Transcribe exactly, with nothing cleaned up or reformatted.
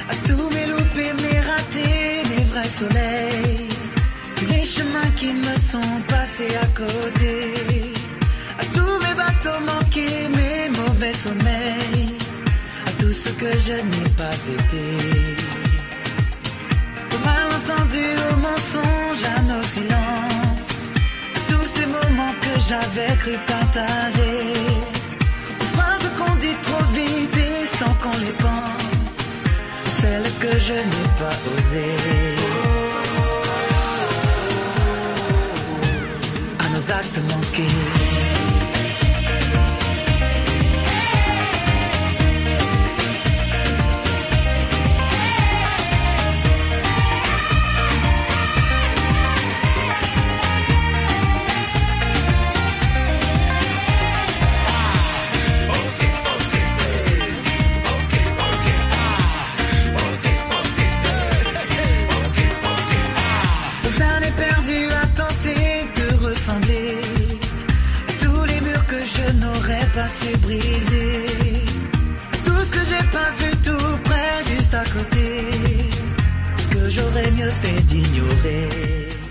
à tous mes loupés, mes ratés, mes vrais soleils, tous les chemins qui me sont passés à côté, à tous mes bateaux manqués, mes mauvais sommeils, à tout ce que je n'ai pas été. Aux malentendus, aux mensonges, à nos silences, à tous ces moments que j'avais cru partager, aux phrases qu'on dit trop vite et sans qu'on les pense, celles que je n'ai pas osées, à nos actes manqués. Pas su briser tout ce que j'ai pas vu tout près, juste à côté, ce que j'aurais mieux fait d'ignorer.